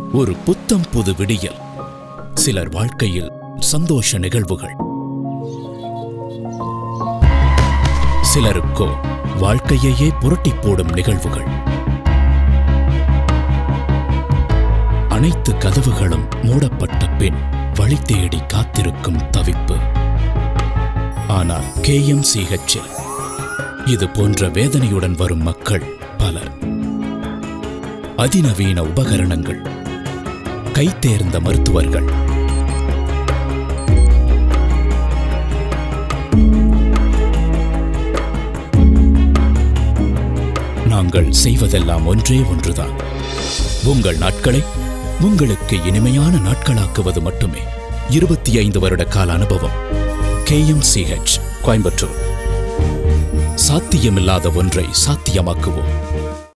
ஒரு புத்தம் புது விடியல். சிலர் வாழ்க்கையில் சந்தோஷ நிகழ்வுகள், சிலருக்கோ வாழ்க்கையையே புரட்டி போடும் நிகழ்வுகள். அனைத்து கதவுகளும் மூடப்பட்ட பின் வழி தேடி காத்திருக்கும் தவிப்பு. ஆனால் KMCH இது போன்ற வேதனையுடன் வரும் மக்கள் பலர். அதிநவீன உபகரணங்கள், கைதேர்ந்த மருத்துவர்கள், நாங்கள் செய்வதெல்லாம் ஒன்றே ஒன்றுதான். உங்கள் நாட்களை உங்களுக்கு இனிமையான நாட்களாக்குவது மட்டுமே. 25 வருட கால அனுபவம். KMCH, கோயம்புத்தூர். சாத்தியமில்லாத ஒன்றை சாத்தியமாக்குவோம்.